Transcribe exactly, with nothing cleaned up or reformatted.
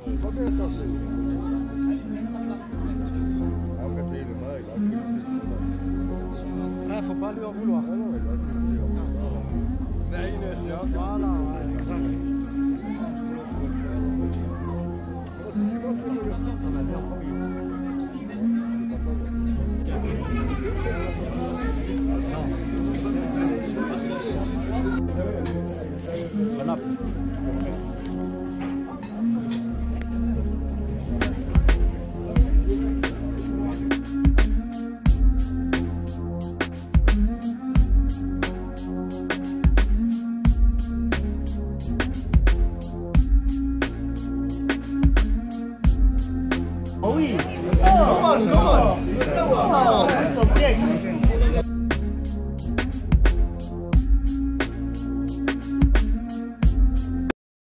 C'est pas bien ça, c'est. Après, t'as le mal, il a pris le Ah, faut pas lui en vouloir. Ah non, il a pris le Mais il est séance. Voilà, ouais, exact. C'est quoi ça, le gars? On a bien promis. Voilà.